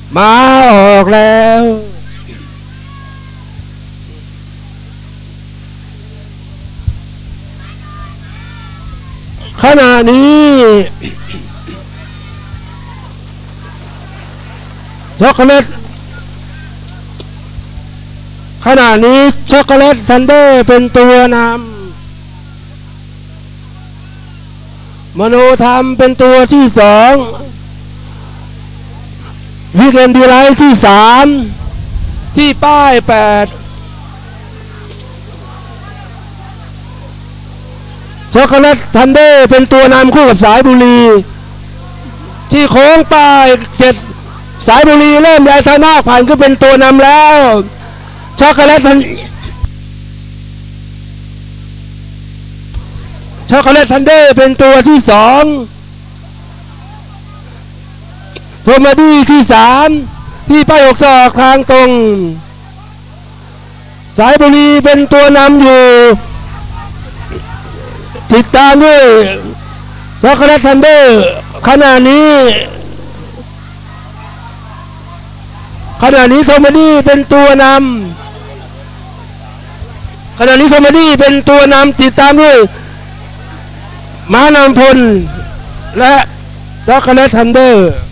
มาออกแล้วขณะนี้ช็อกโกแลตขณะนี้ช็อกโกแลตซันเดอร์เป็นตัวนำมโนธรรมเป็นตัวที่สองวิกเอนดีไลท์ที่สามที่ป้าย8ช็อกโกแลตทันเดอร์เป็นตัวนำคู่กับสายบุรีที่โค้งป้าย7สายบุรีเริ่มย้ายทางนอกผ่านก็เป็นตัวนำแล้วช็อกโกแลตทันเดอร์เป็นตัวที่สองโทมาดี้ที่สามที่ป้าย6จะออกทางตรงสายบุรีเป็นตัวนำอยู่ติดตามด้วยช็อกโกแลตทันเดอร์ขณะนี้โทมาดี้เป็นตัวนำติดตามด้วยม้านำพลและช็อกโกแลตทันเดอร์